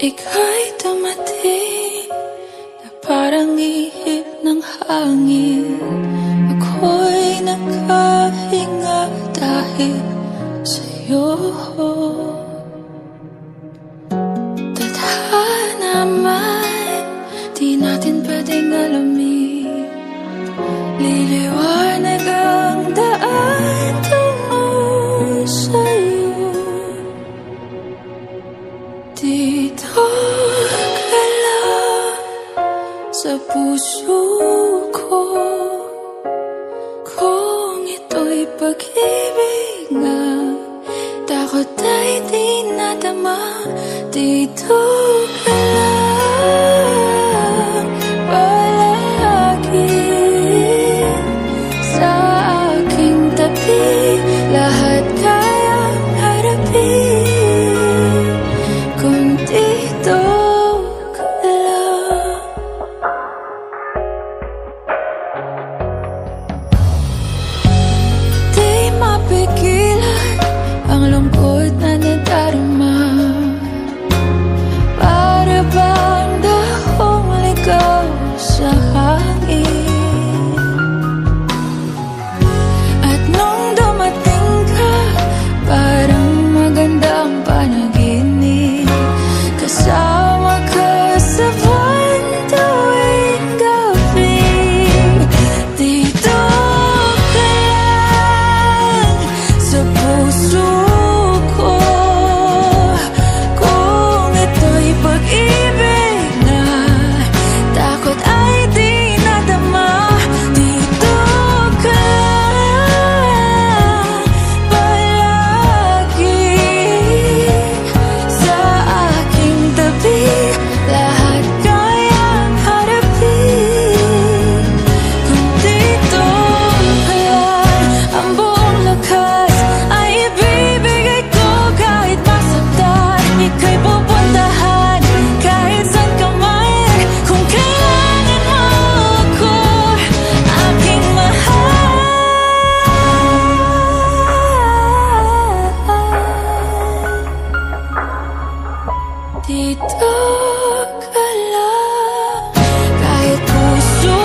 Ika'y dumating na parang ihip ng hangin. Ako'y nakahinga dahil sa'yo. Tadhana man, di natin pwedeng alamin. Liliwanag ang daan tungo sa'yo. Dito ka lang sa puso ko. Kung ito'y pag-ibig nga, takot ay di nadama. Dito ka lang palagi sa aking tabi. Lahat kayang harapin kung dito ka lang. Di mapigilan ang lungkot na nadarama. Para bang dahong ligaw sa hangin. At nung dumating ka, parang magandang panaginip. Kasama ka sa buwan tuwing gabi. Dito ka lang sa puso ko. Kung ito'y pag-ibig na, takot ay di nadama. Dito ka lang palagi sa aking tabi. Lahat kayang harapin kung dito ka lang. Ang buong lakas ay ibibigay ko kahit masaktan. Ika'y pupuntahan kahit saan ka man. Kung kailangan mo ako, aking mahal. Dito ka lang kahit puso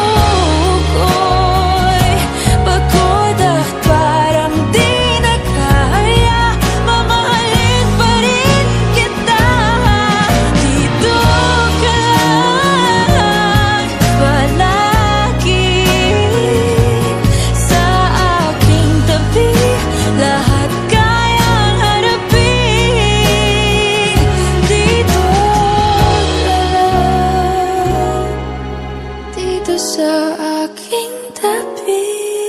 ko'y pagod at parang di na kaya. Mamahalin pa rin kita. Dito ka lang palagi sa aking tabi. Lahat kayang harapin. Dito ka lang, dito sa aking tabi.